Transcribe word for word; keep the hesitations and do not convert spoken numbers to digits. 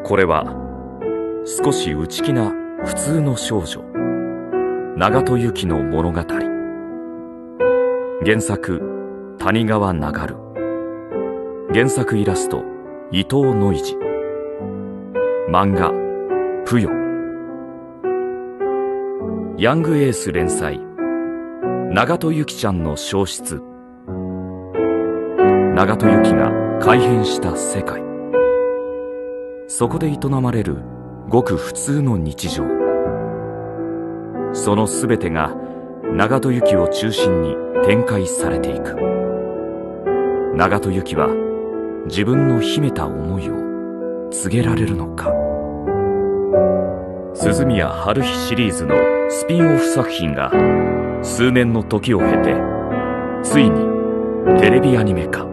これは少し内気な普通の少女長門由紀の物語。原作谷川流。原作イラスト伊藤ノイジ。漫画ぷよ。ヤングエース連載長門由紀ちゃんの消失。長門由紀が改変した世界。そこで営まれるごく普通の日常。そのすべてが長門由紀を中心に展開されていく。長門由紀は自分の秘めた思いを告げられるのか。鈴宮春日シリーズのスピンオフ作品が数年の時を経てついにテレビアニメ化。